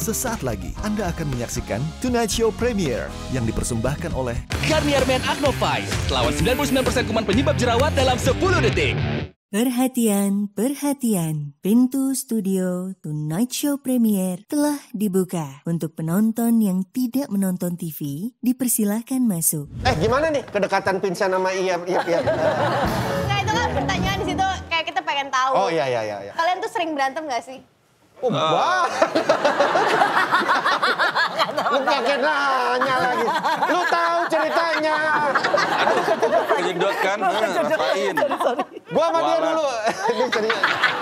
Sesaat lagi Anda akan menyaksikan Tonight Show Premiere yang dipersembahkan oleh Garnier Men Acno 5, lawan 99% kuman penyebab jerawat dalam 10 detik. Perhatian, perhatian. Pintu studio Tonight Show Premiere telah dibuka. Untuk penonton yang tidak menonton TV, dipersilahkan masuk. Gimana nih kedekatan Vincent sama Iyap? Nah itu kan pertanyaan di situ kayak kita pengen tahu. Oh iya. Kalian tuh sering berantem gak sih? Wah. Lu pakai nanya lagi. Lu tahu ceritanya. Kejedot kan? Ngapain? Gua sama dia dulu. Ini cerita.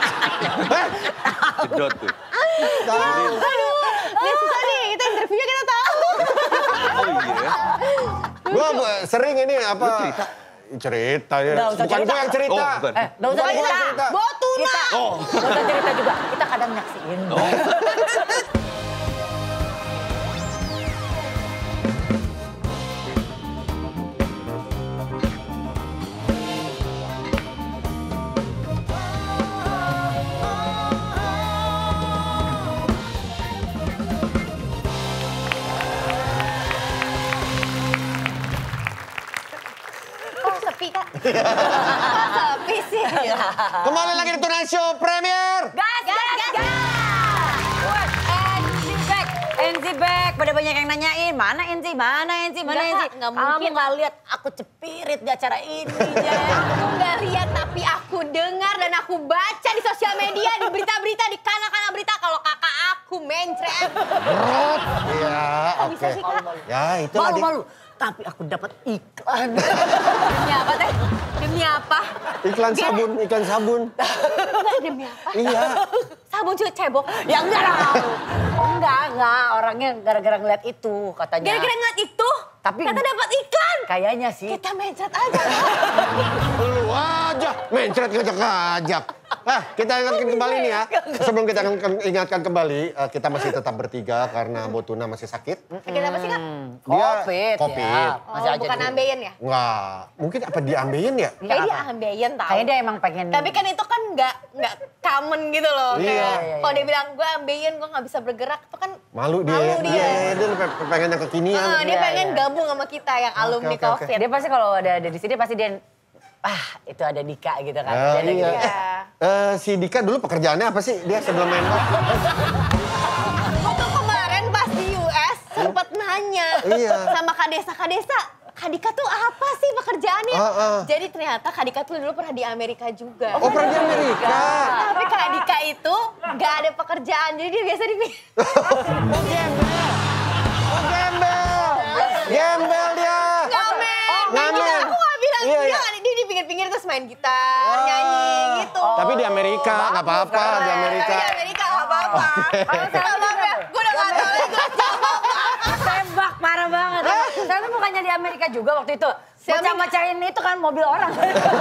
Jedot tuh. Aduh, ini susah nih. Kita interviewnya kita tahu. Oh iya. Gua sering ini apa? Cerita ya. Bukan gua yang cerita. Oh, bukan. Nggak usah Bukan gua yang cerita. Botuna. Nggak usah cerita juga. Kita kadang nyaksiin. Kok sepi kak? Kok sepi sih? Kembali lagi di Tonight Show Premiere. Gas! NC back. Pada banyak yang nanyain, mana NC? Nggak Kamu mungkin. nggak lihat aku cepirit di acara ini, Jen. Aku nggak lihat tapi aku dengar dan aku baca di sosial media, di berita-berita, di kanal-kanal berita kalau kakak aku mencret. Iya, Kok bisa oke. sih kak? Ya, itu lagi. Malu-malu. Tapi aku dapat iklan. Demi apa teh? Demi apa? Iklan sabun. Demi apa? Iya. Sabun cuci cebok. Ya enggak lah. Enggak. Orangnya gara-gara ngeliat itu katanya. Gara-gara ngeliat itu, Tapi- kata dapat iklan. Kayaknya sih. Kita mencret aja. Lu aja mencret ngajak-ngajak. Kita ingatkan kembali nih ya. Sebelum kita ingatkan kembali, kita masih tetap bertiga karena Botuna masih sakit. Sakit apa sih kak? Dia Covid. Ya. Oh, bukan ambeien ya? Enggak, mungkin apa diambilin ya? Kayaknya dia ambeien tau. Kayaknya dia emang pengen. Tapi kan itu kan nggak common gitu loh. Iya. Kayak Iya. kalau dia bilang gue ambeien, gue nggak bisa bergerak, itu kan Malu dia. Malu dia. Dia pengen yang kekinian. dia Iya, pengen iya. gabung sama kita yang alumni oke, oke. Covid. Dia pasti kalau ada di sini pasti dia itu ada Dika gitu kan. Dia ada Iya. gitu. Si Dika dulu pekerjaannya apa sih? Dia sebelum main golf. Waktu kemarin pas di US sempet nanya Iya. sama Kak Desa, Kak Dika tuh apa sih pekerjaannya? Jadi ternyata Kak Dika tuh dulu pernah di Amerika juga. Oh, pernah di Amerika. Tapi Kak Dika itu gak ada pekerjaan, jadi dia biasa di... Oh, gembel dia. Ngamen. Aku gak bilang Iya, dia, iya. dia di pinggir-pinggir terus main gitar, nyanyi gitu. Tapi di Amerika, nggak apa-apa di Amerika. Di Amerika gak apa-apa. Gue udah gak tau lagi. Tembak parah banget. Tapi bukannya di Amerika juga waktu itu. Siapa? Macam-macamin itu kan mobil orang.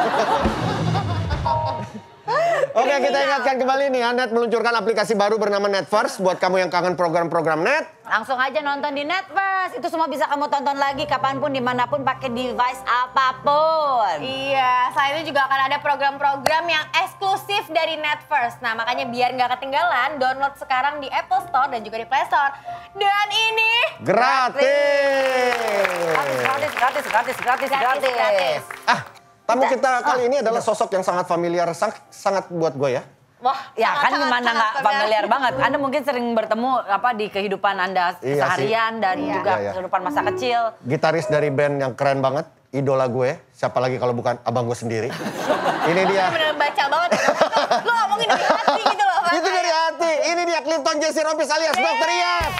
Oke, kita ingatkan kembali nih, Net meluncurkan aplikasi baru bernama Netverse. Buat kamu yang kangen program-program Net. Langsung aja nonton di Netverse. Itu semua bisa kamu tonton lagi kapanpun, dimanapun, pakai device apapun. Iya, selain itu juga akan ada program-program yang eksklusif dari Netverse. Nah, makanya biar nggak ketinggalan, download sekarang di Apple Store dan juga di Play Store. Dan ini Gratis. Gratis. Tamu kita kali ini adalah sosok yang sangat familiar, sangat buat gue ya. wah, Ya kan sangat, gimana sangat nggak familiar banget. Anda mungkin sering bertemu di kehidupan Anda Iya seharian dan juga Iya. kehidupan masa kecil. Gitaris dari band yang keren banget, idola gue. Siapa lagi kalau bukan abang gue sendiri. Ini dia. Bener baca banget. Lu ngomongin dari hati gitu loh. Itu dari hati. Ini dia Clinton Jesse Rompis alias Dr. Iyap.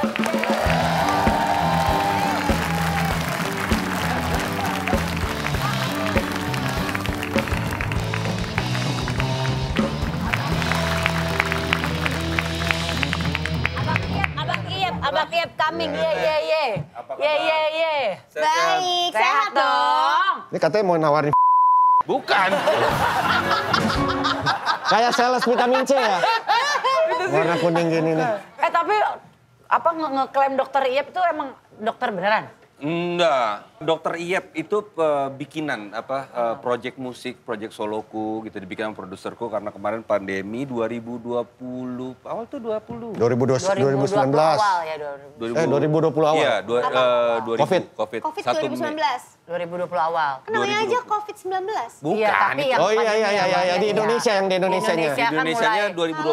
Abang Iyap coming, ye. Baik, sehat dong. Ini katanya mau nawarin Bukan. kayak sales vitamin C ya. Warna kuning gini nih. Tapi ngeklaim Dokter Iyap itu emang dokter beneran? Enggak. Dokter Iyep itu bikinan project musik, project soloku gitu dibikin sama produserku karena kemarin pandemi 2020 awal tuh 2019 awal ya 2020 awal. Iya, 2000 COVID 2019. 2020 awal. Namanya aja COVID-19. Bukan. Iya, tapi yang Oh iya di Indonesia yang di Indonesianya. Indonesia. kan Indonesianya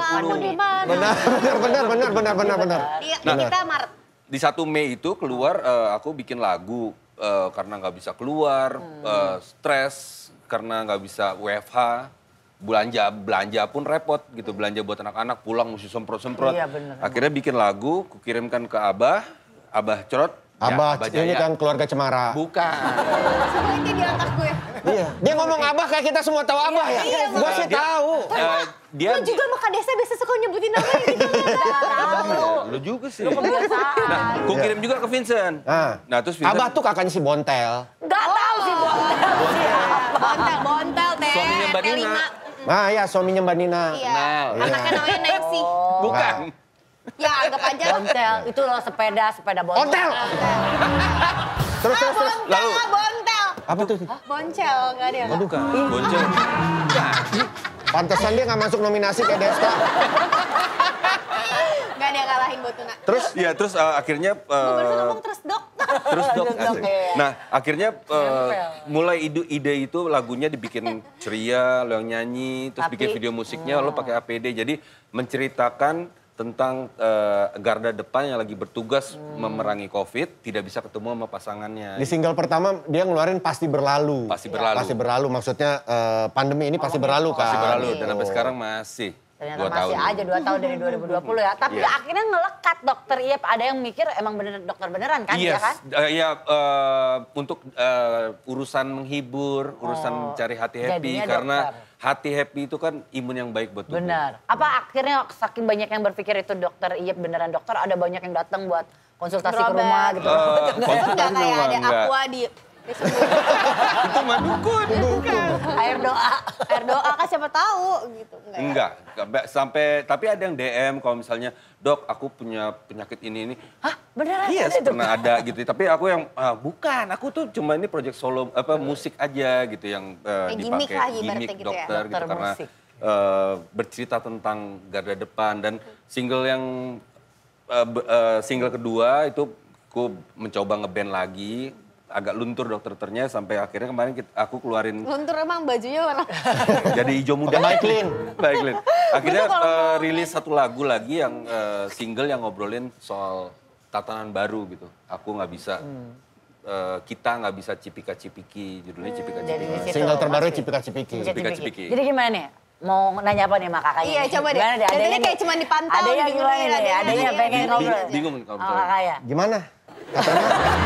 mulai. 2020. Benar. Iya, kita Maret. Di 1 Mei itu keluar aku bikin lagu karena nggak bisa keluar, stres karena nggak bisa WFH, belanja pun repot gitu, belanja buat anak-anak pulang mesti semprot-semprot. Iya, bener. Akhirnya bikin lagu, kukirimkan ke Abah Cerot. Abah, ya, ini Jaya. kan keluarga Cemara. Bukan. Sebenarnya di otak gue. Iya. Dia ngomong Abah kayak kita semua tahu Abah ya. Gua sih tahu. Dia Lu juga sama Kak Desa biasa suka nyebutin namanya gitu. Lu juga sih. Kebiasaan. Nah, kukirim juga ke Vincent. Nah, terus Vincent Abah tuh kakaknya si Bontel. Nggak tahu sih Bontel, teh. Suaminya Mbak Nina. T5. Nah ya suaminya Mbak Nina. Iya. Nah, Anaknya namanya Nancy. bukan. Ya anggap aja. Bontel, itu loh sepeda bontel. Bontel. Terus. Lalu Bontel. Apa tuh? Boncel, enggak ada. bukan. Bonceng. Pantesan dia nggak masuk nominasi kayak Desta. Enggak ada yang ngalahin Botuna. Terus? Iya, terus akhirnya Gue baru ngomong terus dok. terus dok. Dok, ya. Nah, akhirnya mulai ide itu lagunya dibikin ceria, lo yang nyanyi, terus bikin video musiknya lo pakai APD. Jadi menceritakan tentang garda depan yang lagi bertugas memerangi COVID, tidak bisa ketemu sama pasangannya. Di single pertama dia ngeluarin Pasti Berlalu. Pasti Berlalu. Pasti Berlalu maksudnya pandemi ini pasti berlalu kan. Pasti berlalu dan sampai sekarang masih. Ternyata 2 tahun. masih aja 2 tahun dari 2020 ya. Tapi Iya. akhirnya ngelekat Dokter Iyep. Ada yang mikir emang bener dokter beneran kan? Yes, Ya kan? untuk urusan menghibur, urusan mencari hati happy, jadinya karena dokter. hati happy itu kan imun yang baik buat tubuh. Benar. Apa akhirnya saking banyak yang berpikir itu Dokter Iyep beneran dokter, ada banyak yang datang buat konsultasi ke Berobat. rumah gitu. Enggak kayak ada enggak. aqua di Itu mah dukun. Air doa. air doa kan siapa tahu gitu. Enggak. Enggak, sampai tapi ada yang DM kalau misalnya, "Dok, aku punya penyakit ini." Hah? Beneran? Yes, ada itu? pernah ada gitu. Tapi aku yang bukan, aku tuh cuma ini project solo musik aja gitu yang gimmick dipakai lah ibaratnya gimmick gitu ya. dokter gitu Dokter karena musik. bercerita tentang garda depan dan single yang single kedua itu aku mencoba ngeband lagi, agak luntur dokternya sampai akhirnya kemarin aku keluarin Luntur emang bajunya warna. jadi hijau muda. Baik, Lin. Akhirnya rilis satu lagu lagi yang single yang ngobrolin soal tatanan baru gitu. Aku nggak bisa, kita nggak bisa cipika-cipiki, judulnya Jadi cipika-cipiki. di situ Single terbaru masih Cipika-Cipiki. Cipika-cipiki. Jadi gimana nih? Mau nanya apa nih sama kakaknya? Iya, nih? coba deh. Gimana Jadinya Adanya kayak cuma dipantau, Ada yang gimana dengerin, nih? adanya Adanya pengen ngobrol. Bingung kalau Oh, misalnya. kakak ya? Gimana? Katanya?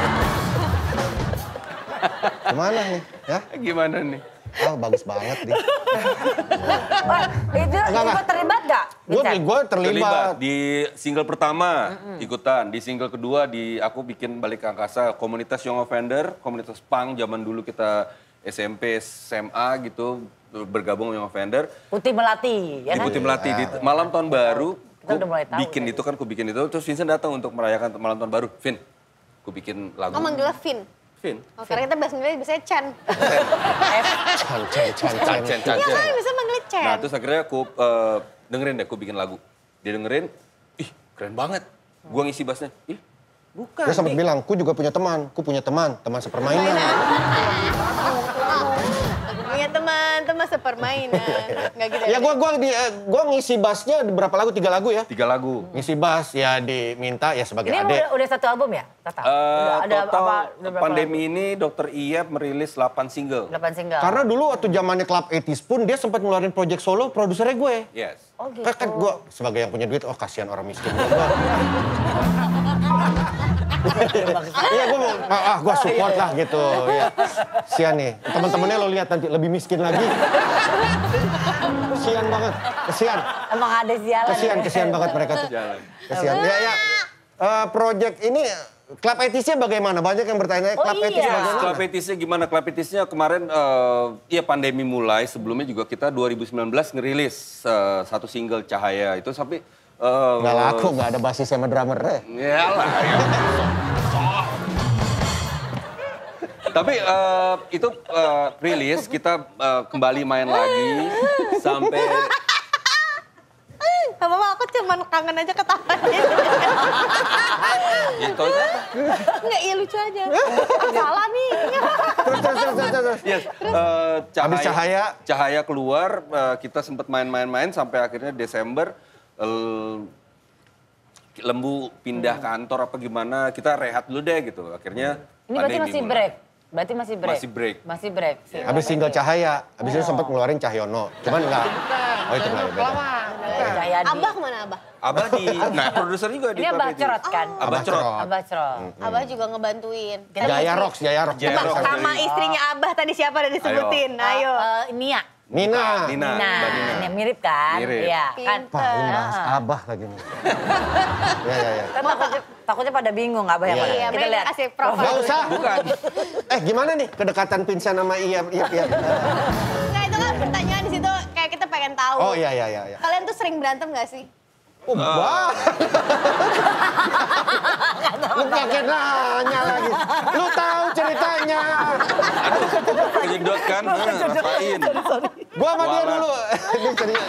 Gimana nih? Ya? Gimana nih? Oh, bagus banget dia. Wah, itu Enggak. terlibat gak? Gue terlibat. Di single pertama ikutan, di single kedua aku bikin Balik ke Angkasa, komunitas Young Offender, komunitas punk zaman dulu kita SMP, SMA gitu, bergabung Young Offender. Putih Melati, ya Di kan? Putih Melati, di malam tahun baru, Kita udah mulai tahu ku bikin itu, terus Vincent datang untuk merayakan malam tahun baru. Vin, ku bikin lagu. Oh manggilnya Vin. Vin. Oh, karena kita bahasa Inggris biasanya Chan. Chan. Iya kan bisa manggilnya Chan. Nah terus akhirnya aku dengerin deh, aku bikin lagu. Dia dengerin, ih keren banget. Gua ngisi bassnya, ih bukan. Dia sempat nih. bilang, ku juga punya teman. Ku punya teman sepermainan. Punya teman sepermainan. Enggak gitu Ya gua ngisi bassnya berapa lagu? 3 lagu ya. 3 lagu. Ngisi bass ya diminta ya sebagai Ini adik. udah satu album ya? Tata? Total udah berapa pandemi ini Dokter Iyep merilis 8 single. 8 single. Karena dulu waktu zamannya Club 80s pun dia sempat ngeluarin project solo produsernya gue. Yes. Oh gitu. Kan gue sebagai yang punya duit, oh kasihan orang miskin. Iya gue support lah gitu. Ya. Kasihan nih, teman-temannya lo lihat nanti lebih miskin lagi. Kasihan banget, kasihan. Emang ada sialan. Kasihan banget mereka tuh. Jalan. Kasihan. Ya. Project ini Club 80s-nya bagaimana? Banyak yang bertanya Club 80s iya. bagaimana? Klapetisnya gimana? Klapetisnya kemarin ya pandemi mulai, sebelumnya juga kita 2019 ngerilis satu single Cahaya. Itu sampai Nggak laku, nggak ada basis sama drummer. ya lah. Ya. Tapi itu rilis, kita kembali main lagi sampai... Gak apa-apa, aku cuma kangen aja ketawa Gitu aja. Enggak, iya lucu aja. Salah nih. Terus. Yes, Habis cahaya keluar, kita sempat main-main sampai akhirnya Desember Lembu pindah kantor apa gimana, kita rehat dulu deh gitu. Akhirnya Ini berarti masih break? Berarti masih break? Masih break. Habis single Cahaya, habis itu sempat ngeluarin Cahyono. Cuman enggak. Oh itu enggak beda. Abah kemana Abah? Abah nah produser juga di Ini Abah Club Cerot kan? Abah Cerot. Abah Cerot. Abah juga ngebantuin. Jaya Rocks. Sama istrinya Abah tadi siapa udah disebutin? Ayo. Nia. Nina. Nah, mirip kan? Mirip. Iya, kan? Pak, ini bahas Abah lagi nih. Ya. Kan takutnya pada bingung Abah yang mana. Iya, Kita lihat. kasih profil. Gak usah. Bukan. Gimana nih kedekatan Vincent sama Iya? Nah itu kan pertanyaan di situ kayak kita pengen tahu. Oh iya. Kalian tuh sering berantem gak sih? Wah. Lu pakai nanya lagi. Lu tahu ceritanya. Kejedot kan, rasain. Gua sama dia dulu. Ini ceritanya.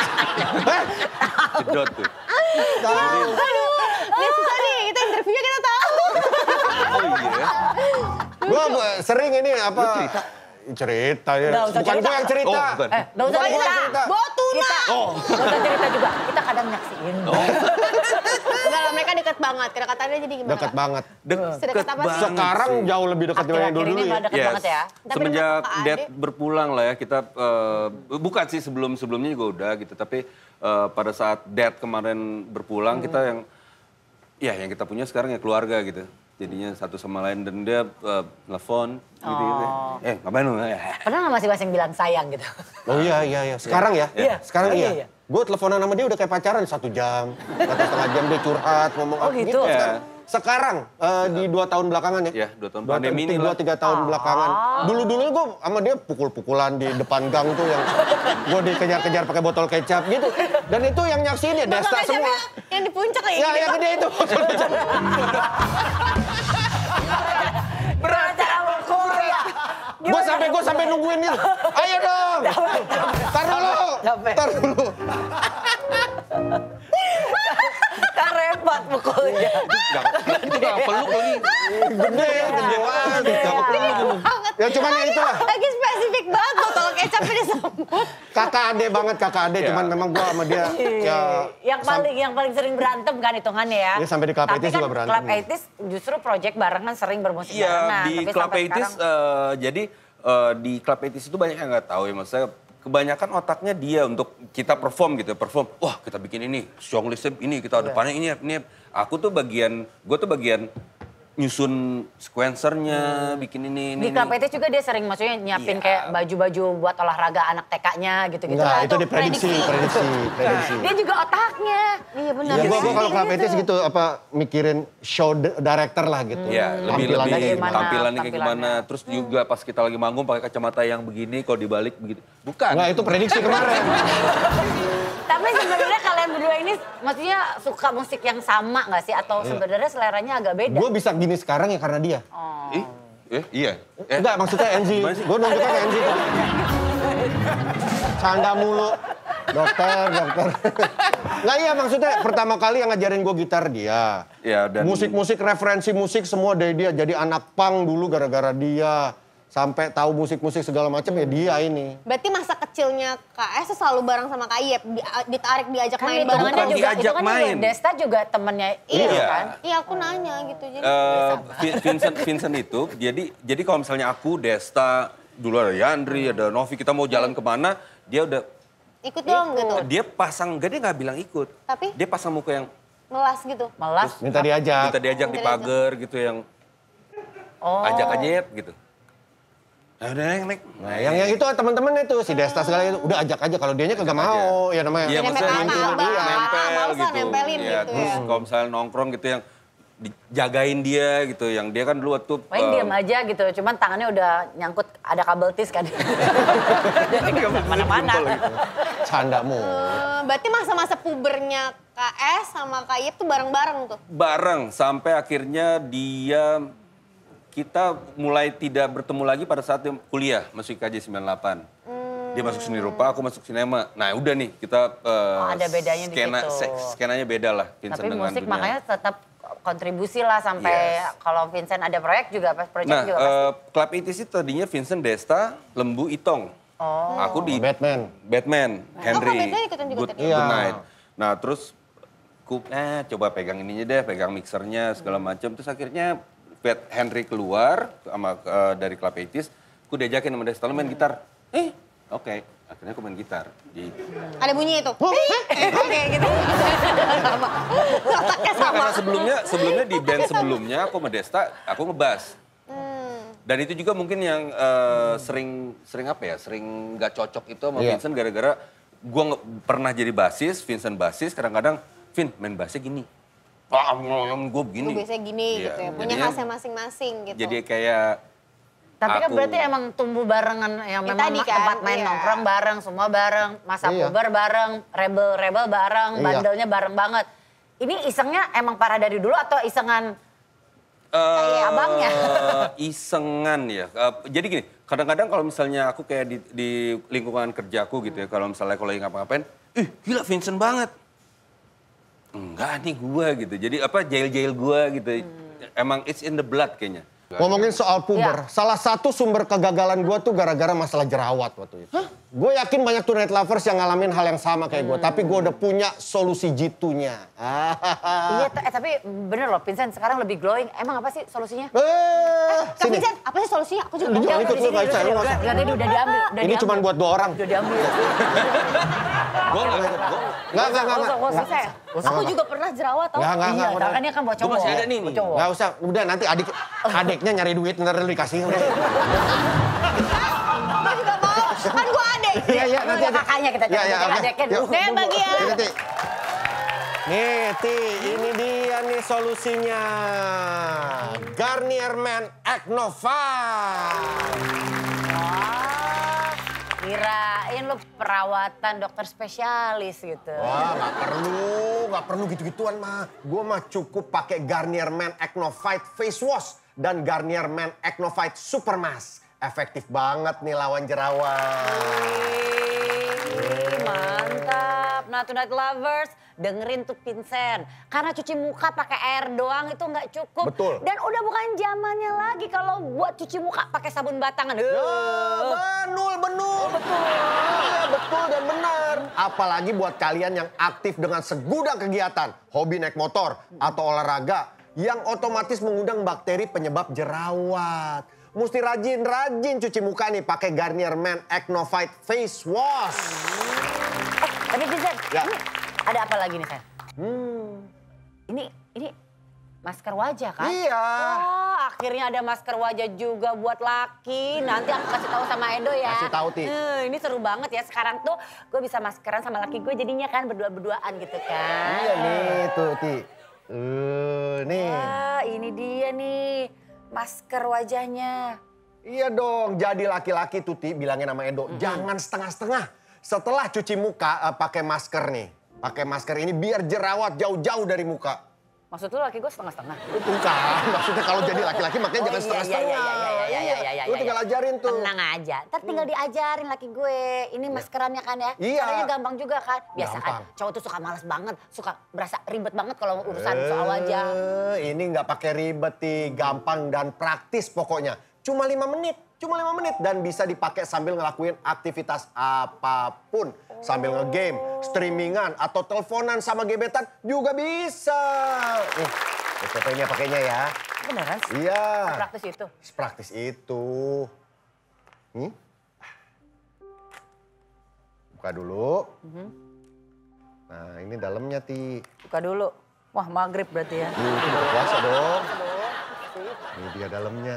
Jedot tuh. Aduh, ini susah nih, kita interviewnya kita tahu. Oh iya. Gua sering ini apa? Cerita ya. Nggak usah Bukan cerita. gua yang cerita. Oh, bukan. Nggak usah cerita. Botuna. Nggak usah cerita juga. Kita kadang nyaksiin. Enggak lah, mereka deket banget. Kedekatannya jadi gimana? Dekat banget. Sedekat apa sih? Sekarang jauh lebih dekat dibanding Akhir-akhir dulu ini ya. mah deket banget ya. Tapi Semenjak dengan kakak Dad adik? berpulang lah ya, kita bukan sih sebelumnya juga udah gitu, tapi pada saat Dad kemarin berpulang kita yang kita punya sekarang ya keluarga gitu. Jadinya satu sama lain dan dia nelfon gitu. Ngapain lu? Pernah nggak masing-masing bilang sayang gitu? Oh iya. Sekarang ya? Iya. Sekarang Iya. iya. Gue teleponan sama dia udah kayak pacaran 1 jam. Atau setengah jam dia curhat, ngomong Oh, gitu? Sekarang di 2 tahun belakangan ya? Iya, 2 tahun pandemi ini lah. 2-3 tahun belakangan. Dulu-dulu gue sama dia pukul-pukulan di depan gang tuh yang gue dikejar-kejar pakai botol kecap gitu. Dan itu yang nyaksiin ya Desta Botol semua. kecapnya yang di puncak kayak Ya, gitu. yang gede itu. Beracara mukul ya. Gue sampai nungguin itu. Ayo dong. Tar dulu. Kan repot mukulnya. Enggak peluk lagi. Gede banget. Ya cuman ya itulah. Lagi spesifik banget botol kecap ini sambut. Kakak ade, Ya. cuman memang gue sama dia ya Yang paling sering berantem kan hitungannya ya. Ya, sampai di Club 80s Tapi kan juga berantem. Club 80s justru project barengan sering bermusik Iya, barengan. di Tapi Club sampai 80s, sekarang- jadi di Club 80s itu banyak yang nggak tahu ya, maksudnya kebanyakan otaknya dia untuk kita perform gitu, wah kita bikin ini, song listnya ini, kita depannya ini. Gue tuh bagian nyusun sequencernya, bikin ini. Di Club 80s juga dia sering maksudnya nyiapin kayak baju-baju buat olahraga anak TK-nya gitu-gitu. Enggak, lah. itu diprediksi. Dia juga otaknya. Iya benar. Ya gue kalau Club 80s gitu mikirin show director lah gitu. Iya, Tampilannya kayak gimana. tampilannya kayak gimana. Terus juga pas kita lagi manggung pakai kacamata yang begini, kalau dibalik begitu. Bukan. Enggak, itu prediksi kemarin. Tapi sebenarnya kalian berdua ini maksudnya suka musik yang sama nggak sih? Atau sebenarnya seleranya agak beda? Gue bisa gini sekarang ya karena dia. Iya. Enggak, maksudnya Enzi. Gue nunjuknya ke Enzi tuh. Canda mulu. Dokter. Nggak iya maksudnya pertama kali yang ngajarin gue gitar dia. Ya, dan Musik-musik, referensi musik semua dari dia. Jadi anak punk dulu gara-gara dia. Sampai tahu musik-musik segala macam ya dia ini. Berarti masa kecilnya Kak Es selalu bareng sama Kak Iyep, ditarik diajak Kan main bareng. hitungannya Bukan juga, diajak itu kan juga main. Desta juga temennya itu Iya. kan? Iya aku nanya gitu jadi. Vincent itu, jadi kalau misalnya aku, Desta, dulu ada Yandri, ada Novi, kita mau jalan kemana, dia udah, Ikut dong gitu. dia nggak bilang ikut. Tapi Dia pasang muka yang melas gitu. Melas. Minta diajak. minta diajak di pagar gitu, yang ajak aja ya gitu. Nah, udah naik. Nah, yang itu teman-teman itu si Desta segala itu udah ajak aja kalau dianya kagak mau ya namanya. Iya, maksudnya Nempel sama abang. nempel Males lah gitu. nempelin Iya, gitu terus ya. kalau misalnya nongkrong gitu yang dijagain dia gitu, yang dia kan dulu waktu Main diam aja gitu, cuman tangannya udah nyangkut ada kabel tis kan. Jadi nggak mana-mana. Candamu. Berarti masa-masa pubernya Kak Es sama Kak Iyep tuh bareng-bareng tuh. bareng sampai akhirnya dia kita mulai tidak bertemu lagi pada saat dia kuliah, masuk IKJ 98. Dia masuk seni rupa, aku masuk sinema. Nah udah nih, kita ada bedanya di situ. Skenanya beda lah Vincent Tapi dengan musik dunia. makanya tetap kontribusi lah sampai kalau Vincent ada proyek juga pasti. Club Itis itu tadinya Vincent Desta, Lembu Itong. Aku di Batman. Henry, Batman ikutan juga Good tadi. Night. Nah terus coba pegang ininya deh, pegang mixernya segala macam. Terus akhirnya Henry keluar sama dari Club Itis, aku diajakin sama Desta main gitar. Oke, akhirnya aku main gitar. Ada bunyi itu. Oke gitu. Karena sebelumnya di band sebelumnya aku sama Desta, aku ngebas. Dan itu juga mungkin yang sering nggak cocok itu sama Vincent gara-gara gue pernah jadi basis, Vincent basis, kadang-kadang Vin main bassnya gini. Gue begini. Gue biasanya gini gitu ya, punya khasnya masing-masing gitu. Jadi kayak Tapi kan berarti emang tumbuh barengan yang memang tadi kan, tempat main nongkrong bareng, semua bareng, masa puber bareng, rebel bareng, bandelnya bareng banget. Ini isengnya emang parah dari dulu atau isengan kayak abangnya? Isengan ya. Jadi gini, kadang-kadang kalau misalnya aku kayak di lingkungan kerjaku gitu ya, kalau misalnya kalau lagi ngapa-ngapain, gila Vincent banget. Enggak nih gue gitu, jadi jail-jail gue gitu. Emang it's in the blood kayaknya. Ngomongin soal puber, salah satu sumber kegagalan gue tuh gara-gara masalah jerawat waktu itu. Gue yakin banyak tuh night lovers yang ngalamin hal yang sama kayak gue, tapi gue udah punya solusi jitunya. Iya, tapi bener loh Vincent sekarang lebih glowing. Emang apa sih solusinya? Kak Vincent, apa sih solusinya? Aku juga Jangan ikut, lu nggak bisa. Udah diambil. Ini cuma buat 2 orang. Udah diambil. Gue nggak ikut, Nggak. Aku juga pernah jerawat tau. Nggak. Iya, kan dia kan buat cowok. masih ada nih. Nggak usah, udah nanti adiknya nyari duit, ntar lu dikasih. Gue juga mau, kan gue adek. Iya, nanti aja. Kakaknya kita cari adeknya dulu. Nih bagian. Nih, Ti, ini dia nih solusinya. Garnier Men Acno 5. Kirain lu perawatan dokter spesialis gitu. Wah, nggak perlu gitu-gituan mah. Gue mah cukup pakai Garnier Men Acno Fight Face Wash dan Garnier Men Acno Fight Super Mask. Efektif banget nih lawan jerawat. Mantap. Nah, Tonight Lovers, dengerin tuh Vincent. Karena cuci muka pakai air doang itu nggak cukup. Betul. Dan udah bukan zamannya lagi kalau buat cuci muka pakai sabun batangan. Benul. Betul. Iya, betul dan benar. Apalagi buat kalian yang aktif dengan segudang kegiatan. Hobi naik motor atau olahraga yang otomatis mengundang bakteri penyebab jerawat. Mesti rajin cuci muka nih pakai Garnier Men Acno Fight Face Wash. Tapi Vincent, ini ada apa lagi nih, Sen? Ini masker wajah kan? Iya. Oh, akhirnya ada masker wajah juga buat laki. Nanti aku kasih tahu sama Edo ya. Kasih tahu, Ti. Ini seru banget ya. Sekarang tuh gue bisa maskeran sama laki gue jadinya kan berdua-berduaan gitu kan. Iya nih tuh, Ti. Nih. Wah, ini dia nih masker wajahnya. Iya dong, jadi laki-laki tuh Ti bilangin sama Edo, jangan setengah-setengah. Setelah cuci muka pakai masker nih. Pakai masker ini biar jerawat jauh-jauh dari muka. Maksud lu laki gue setengah-setengah? Bukan, maksudnya kalau jadi laki-laki makanya jangan setengah-setengah. Iya. Lu tinggal ajarin tuh. Tenang aja, ntar tinggal diajarin laki gue. Ini maskerannya kan ya. Iya. Caranya gampang juga kan. Biasa kan Gampang. cowok tuh suka malas banget, suka berasa ribet banget kalau urusan soal wajah. Ini nggak pakai ribet, Ti. Gampang dan praktis pokoknya. Cuma 5 menit. Dan bisa dipakai sambil ngelakuin aktivitas apapun. Sambil nge-game, streamingan, atau teleponan sama gebetan juga bisa. Nih, fotonya pakainya ya. Beneran sih? Iya. Praktis itu? Praktis itu. Buka dulu. Nah, ini dalamnya, Ti. Buka dulu. Wah, maghrib berarti ya. Buka puasa dong. Ini dia dalamnya.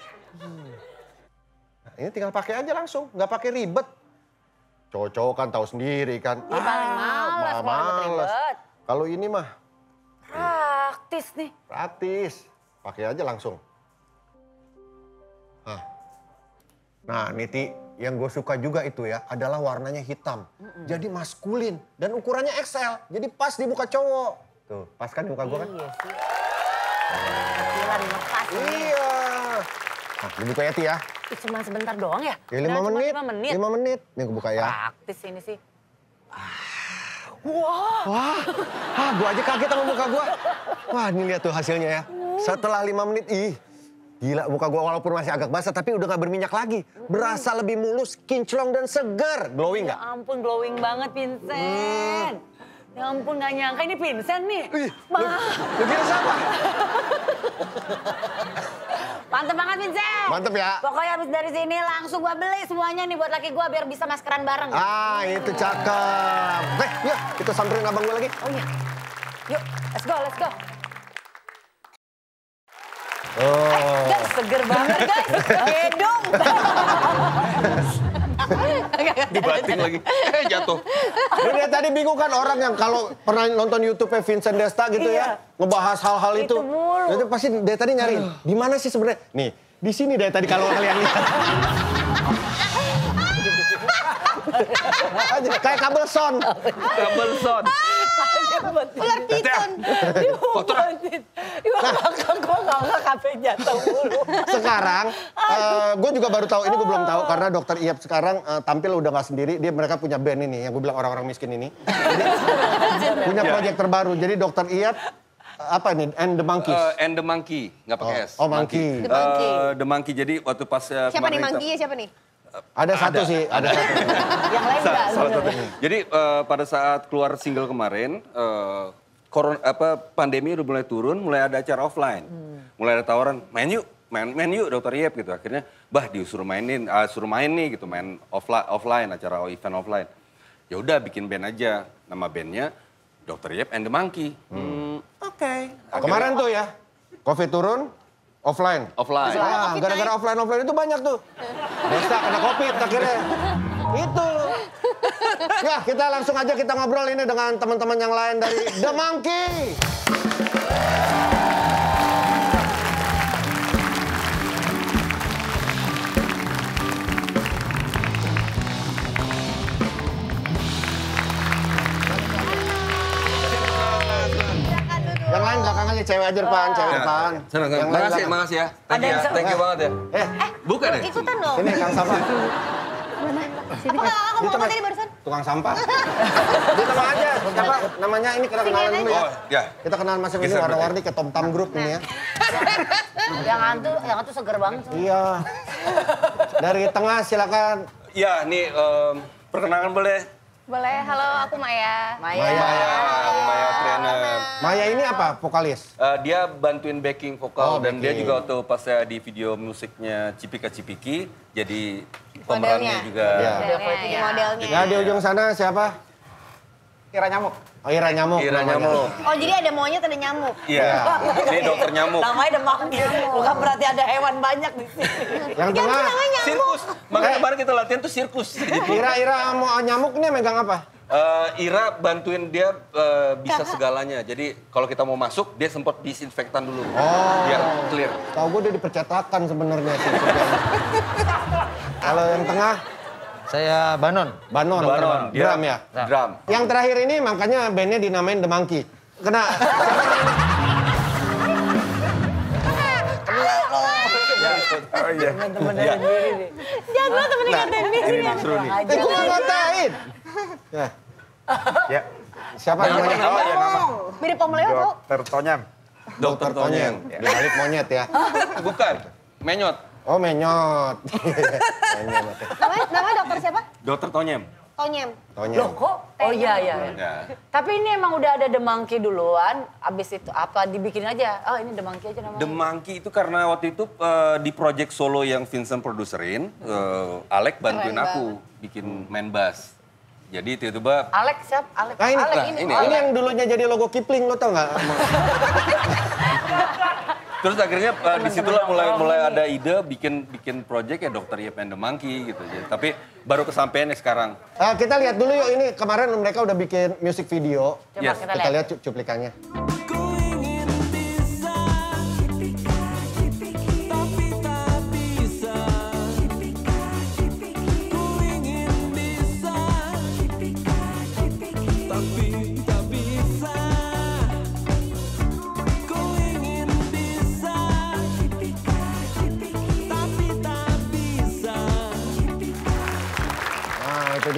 Nah, ini tinggal pakai aja langsung, nggak pakai ribet. Cowok-cowok kan tahu sendiri kan. Iya, paling malas kalau ribet. Kalau ini mah Praktis nih. praktis. Pakai aja langsung. Nah, Niti, yang gue suka juga itu ya adalah warnanya hitam. Jadi maskulin dan ukurannya XL. Jadi pas di muka cowok. Tuh, pas kan di muka gue kan? Iya sih. Kecilan ngepas nih. Iya. Nah, dibuka ya, Ti ya. Cuma sebentar doang ya? Ya 5 menit. 5 menit. 5 menit. Nih aku buka ya. Praktis ini sih. Wah, gua aja kaget sama muka gua. Wah, ini lihat tuh hasilnya ya. Setelah 5 menit, gila muka gua walaupun masih agak basah tapi udah gak berminyak lagi. Berasa lebih mulus, kinclong dan segar. Glowing Ya gak? ampun, glowing banget Vincent. Ya ampun, gak nyangka ini Vincent nih. Lu kira siapa? Mantep banget Vincent. Mantep ya. Pokoknya habis dari sini langsung gua beli semuanya nih buat laki gua biar bisa maskeran bareng. Itu cakep. Yuk kita samperin abang gua lagi. Oh iya. Yuk, let's go, let's go. Guys, seger banget guys. Gedung. Dibating lagi. Jatuh. Dia tadi bingung kan orang yang kalau pernah nonton YouTube-nya Vincent Desta gitu ya, ngebahas hal-hal itu. mulu. Itu pasti dia tadi nyariin, di mana sih sebenarnya? Nih, di sini dia tadi kalau kalian lihat. Kayak kabel son. Kabel son. Ular piton. Gue nggak kafe jatuh mulu. Sekarang, gue juga baru tahu, ini gue belum tahu karena Dokter Iyap sekarang tampil udah nggak sendiri. Mereka punya band ini, yang gue bilang orang-orang miskin ini. Jadi, punya proyek terbaru. Jadi Dokter Iyap, apa ini? And the Monkeys. And the Monkey, nggak pakai S. Oh, Monkey. The Monkey. The Monkey, jadi waktu pas Siapa nih kemarin Monkey-nya siapa nih? Ada satu sih, ada satu. Yang lain enggak. salah satu. Jadi pada saat keluar single kemarin, pandemi udah mulai turun, mulai ada acara offline. Mulai ada tawaran, main yuk Dokter Iyap gitu. Akhirnya, suruh main nih gitu, main offline, acara event offline. Ya udah bikin band aja, nama bandnya Dokter Iyap and the Monkey. Oke. Kemarin tuh ya, COVID turun, offline. Offline. Wah, gara-gara offline itu banyak tuh. Desta kena COVID akhirnya. Itu. Ya, kita langsung aja kita ngobrol ini dengan teman-teman yang lain dari The Monkey. Yang lain belakang aja, cewek aja depan, cewek depan. Senang, Yang lain belakang. makasih ya. Ada yang Thank you banget ya. Bukan ya? Ikutan dong. Ini Kang Sampah. Apa kamu ngomong tadi barusan? Tukang sampah. Di tengah aja. Siapa namanya ini kita kenalan dulu ya. Oh, ya. Kita kenalan masing-masing Geser warna-warni ke Tom Tam Group ini ya. Yang itu seger banget. Iya. Dari tengah silakan. Ya, nih perkenalkan boleh. Boleh, halo aku Maya. Maya Trainer. Maya ini apa? Vokalis? Dia bantuin backing vokal Oh, dan dia backing. juga waktu pas saya di video musiknya Cipika Cipiki jadi pemerannya juga. Iya. Jadi modelnya. Ya di ujung sana siapa? Ira Nyamuk. Oh Ira Nyamuk. Ira namanya. Nyamuk. Oh jadi ada monyet ada nyamuk. Iya. Ini dokter nyamuk. Namanya The Monkey. Bukan berarti ada hewan banyak di sini. Yang tengah. Sirkus. Makanya kemarin kita latihan tuh sirkus. Ira mau Nyamuk ini megang apa? Ira bantuin dia bisa segalanya. Jadi kalau kita mau masuk dia sempat disinfektan dulu. Biar clear. Tahu gue udah di percetakan sebenarnya sih. Kalau yang tengah Saya Banon. Banon. Dia Drum ya. Drum. Yang terakhir ini makanya bandnya dinamain The Monkey. Kena. Oh iya. Temen dari sendiri nih. Jago temennya kan Denny. Ini seru nih. Gue ngatain. Ya. Ya. Siapa Nama, namanya? nama, ya nama. Mirip Om Leo tau? Dokter Tonyam. Dokter Tonyeng. Di balik monyet ya. Bukan. Menyot. Oh menyot. Menyot. Namanya dokter siapa? Dokter Tonyem. Tonyem. Tonyem. Loh kok? Oh iya. Ya. Tapi ini emang udah ada The Monkey duluan, abis itu apa dibikin aja? Oh ini The Monkey aja namanya. The Monkey itu karena waktu itu di project solo yang Vincent produserin, Alek bantuin Keren aku bikin main bass. Jadi tiba-tiba Alex siapa? Alex. Ah, ini. Alex Nah, ini. ini. Ini yang dulunya jadi logo Kipling lo tau nggak? terus akhirnya disitulah mulai ada ide bikin project ya Dokter Iyap and the Monkey gitu. Jadi, tapi baru kesampaian ya sekarang. Kita lihat dulu yuk ini kemarin mereka udah bikin music video. Coba Yes. kita Kita lihat. lihat cuplikannya.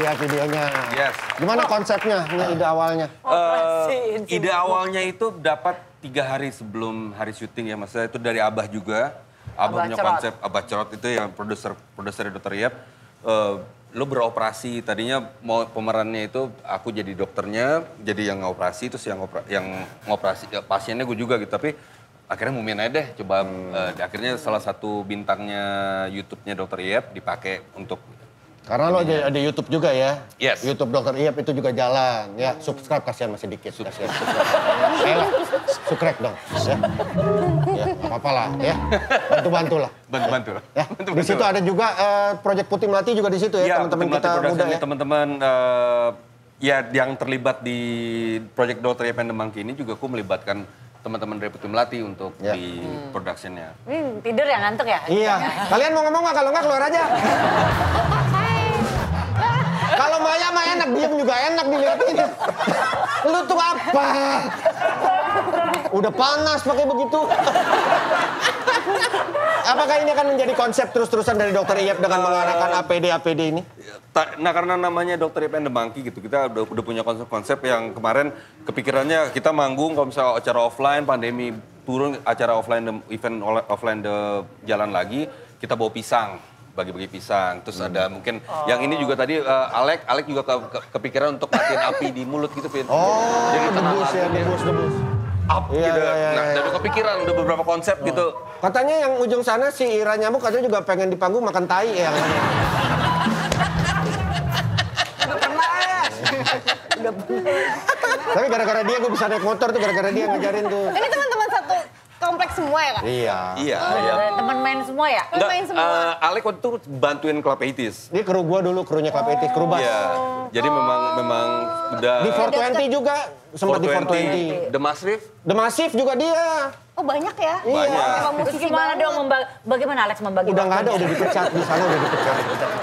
ya videonya. Yes. Gimana konsepnya, ide awalnya? Ide awalnya itu dapat 3 hari sebelum hari syuting ya, maksudnya itu dari Abah juga. Abah punya konsep, Abah Cerot itu yang produser Dr. Yap. Lo beroperasi, tadinya mau pemerannya itu aku jadi dokternya, jadi yang ngoperasi, terus yang ngoperasi pasiennya gue juga gitu. Tapi akhirnya Mumin aja deh, coba akhirnya salah satu bintangnya YouTube-nya Dr. Yap dipakai untuk. Karena lo ada YouTube juga ya? Yes. YouTube Dr. Iyap itu juga jalan. Ya, subscribe kasihan masih dikit. Kasihan. Subscribe dong. Ya, nggak apa-apa lah ya. Bantu-bantu lah. Bantu-bantu lah. Ya. Di situ ada juga Project Putih Melati juga di situ ya, teman-teman kita muda ya. Teman-teman ya yang terlibat di Project Dr. Yap and the Monkey ini juga aku melibatkan teman-teman dari Putih Melati untuk di production-nya. Tidur ya, ngantuk ya? Iya. Kalian mau ngomong nggak? Kalau nggak keluar aja. Kalau Maya mah enak, diem juga enak dilihatin. Lu tuh apa? Udah panas pakai begitu. Apakah ini akan menjadi konsep terus-terusan dari Dr. Iyap dengan mengenakan APD ini? Nah karena namanya Dr. Yap and the Monkey gitu, kita udah punya konsep-konsep yang kemarin kepikirannya kita manggung kalau misalnya acara offline, pandemi turun, acara offline, event offline jalan lagi, kita bawa pisang. Bagi-bagi pisang, terus ada mungkin yang ini juga tadi Alek juga kepikiran untuk matiin api di mulut gitu, Vin. Jadi debus ya, debus. Iya, gitu. Nah, udah kepikiran, udah beberapa konsep gitu. Katanya yang ujung sana si Ira Nyamuk katanya juga pengen di panggung makan tai ya. Tapi gara-gara dia gue bisa naik motor tuh, gara-gara dia ngajarin tuh. Ini teman-teman satu kompleks semua ya, Kak? Iya. Temen main semua ya? Main semua. Alek waktu itu bantuin Club 80s. Ini kru gua dulu, krunya Club 80s, kru bass. Iya. Jadi memang udah Di 420 juga, sempat di 420. The Massive. The Massive juga dia. Oh banyak ya? Banyak. Emang Terus musisi gimana banget. dong, bagaimana Alex membagi Udah nggak ada, waktunya? udah dipecat. Di sana udah dipecat.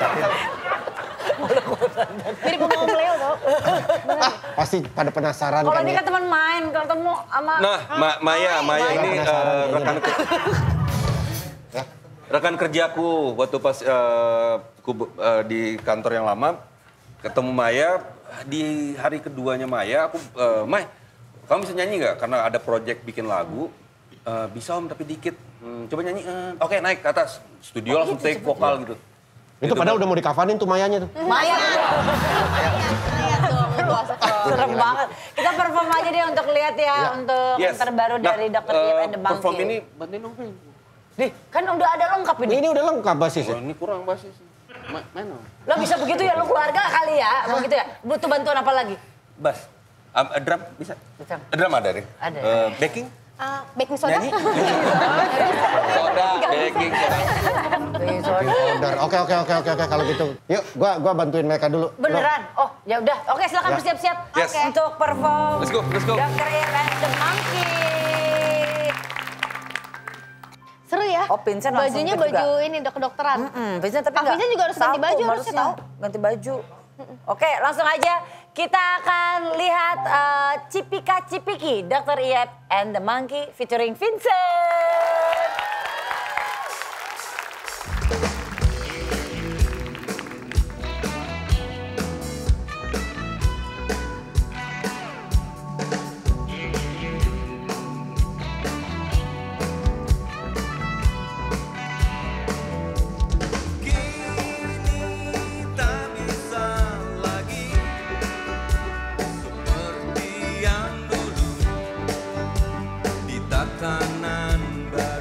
Mirip sama Om Leo tau. Pasti pada penasaran Kalau kan ini ya. kan teman main, ketemu sama... Nah, Maya ini penasaran rekan kerjaku waktu pas di kantor yang lama ketemu Maya di hari keduanya Maya aku May, kamu bisa nyanyi nggak? Karena ada project bikin lagu. Bisa Om tapi dikit. Coba nyanyi. Oke, naik ke atas studio langsung take vokal gitu. Itu padahal udah mau dikafanin tuh Mayanya tuh. Maya. Serem banget. Kita perform aja deh untuk lihat ya, untuk yang terbaru dari Dr. Iyap and the Monkey. Perform ini bantuin dong, Vin. Nih, kan udah ada lengkap ini. Ini udah lengkap basisnya. Ini kurang basis. Main dong. Lo bisa begitu ya, lo keluarga kali ya, begitu ya. Butuh bantuan apa lagi? Bass. Drum bisa? Bisa. Drum ada nih? Ada. Backing? Baking soda? Nyanyi? Soda, baking, soda. Order. Oke. Kalau gitu. Yuk, gua bantuin mereka dulu. Beneran? Oh, ya udah. Oke, silakan bersiap-siap. Yes. Oke. Untuk perform. Let's go. Dr. Iyap and the Monkey. Seru ya? Oh, Vincent langsung bajunya ikut juga. baju ini kedokteran. Vincent tapi Vincent juga harus ganti baju harusnya tahu. Ganti baju. Oke, langsung aja kita akan lihat Cipika Cipiki Dr. Iyap and the Monkey featuring Vincent. Tatanan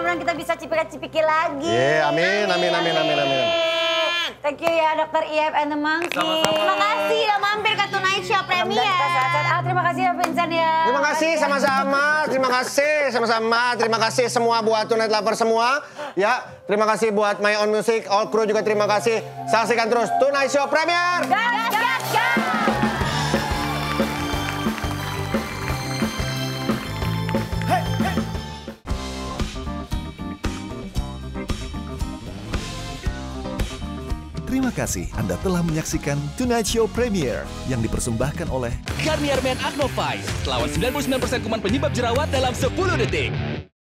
mudah-mudahan kita bisa cipika-cipiki lagi. Amin. Thank you ya Dr. Iyep and the Monkey. Terima kasih udah mampir ke Tonight Show Premier. Terima kasih ya Vincent ya. Terima kasih sama-sama. Terima kasih semua buat Tonight Lover semua. Ya, terima kasih buat My Own Music, all crew juga terima kasih. Saksikan terus Tonight Show Premier. Gas. Terima kasih Anda telah menyaksikan Tonight Show Premier yang dipersembahkan oleh Garnier Men Acno 5, lawan 99% kuman penyebab jerawat dalam 10 detik.